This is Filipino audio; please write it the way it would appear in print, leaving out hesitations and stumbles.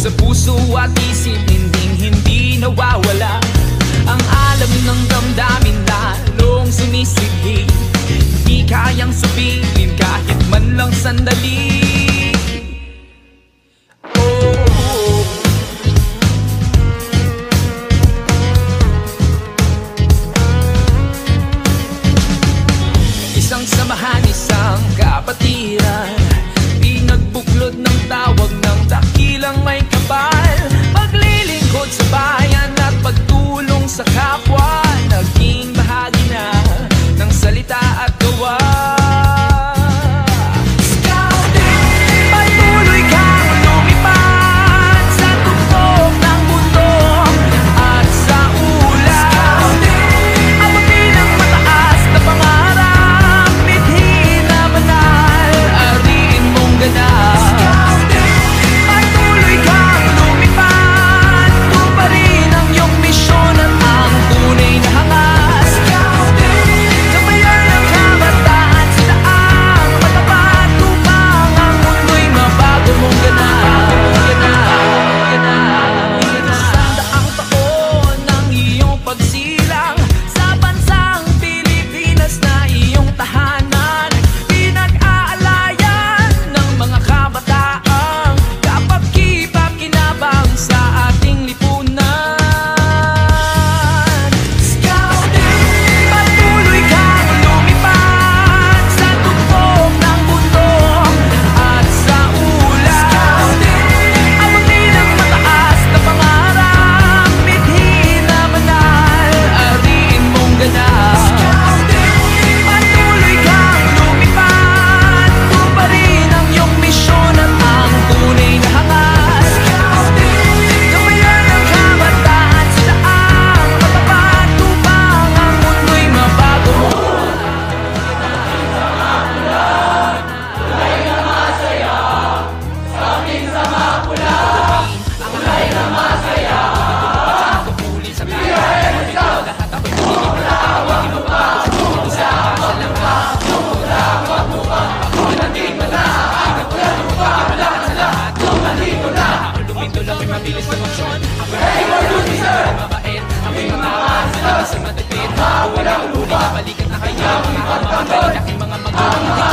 sa puso at isip, hindi nawawala. Ang alam ng damdamin lalong sumisighi, di kayang sabihin kahit man lang sandali. Isang samahan, isang kapatiran, pinagbuklod ng tawag ng dakilang may kapal. Paglilingkod sa bayan at pagtulong sa kapwa, naging bahagi na ng salita at gawa. Mabilis na motion, ako ay mabait, ako'y matawa, malabas sa matipid. Walang huli na balikat na kayo, mga malalaki, mga magulang.